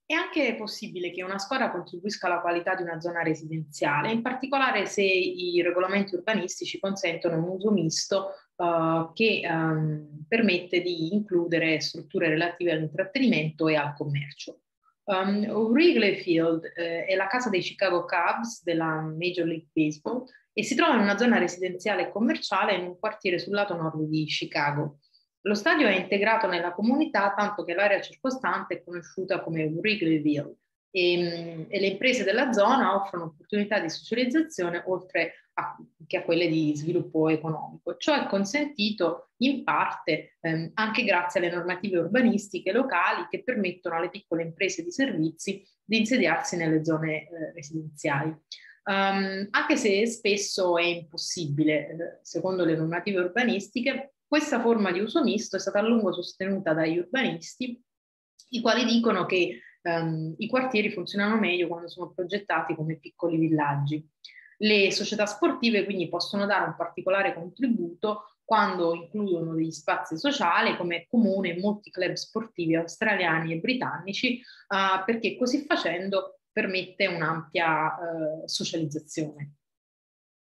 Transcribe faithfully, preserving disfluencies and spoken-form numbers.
È anche possibile che una squadra contribuisca alla qualità di una zona residenziale, in particolare se i regolamenti urbanistici consentono un uso misto eh, che ehm, permette di includere strutture relative all'intrattenimento e al commercio. Um, Wrigley Field eh, è la casa dei Chicago Cubs della Major League Baseball e si trova in una zona residenziale e commerciale in un quartiere sul lato nord di Chicago. Lo stadio è integrato nella comunità, tanto che l'area circostante è conosciuta come Wrigleyville e, e le imprese della zona offrono opportunità di socializzazione oltre a, che a quelle di sviluppo economico. Ciò è consentito in parte ehm, anche grazie alle normative urbanistiche locali che permettono alle piccole imprese di servizi di insediarsi nelle zone eh, residenziali. Um, anche se spesso è impossibile, eh, secondo le normative urbanistiche, questa forma di uso misto è stata a lungo sostenuta dagli urbanisti, i quali dicono che um, i quartieri funzionano meglio quando sono progettati come piccoli villaggi. Le società sportive quindi possono dare un particolare contributo quando includono degli spazi sociali, come è comune in molti club sportivi australiani e britannici, uh, perché così facendo permette un'ampia uh, socializzazione.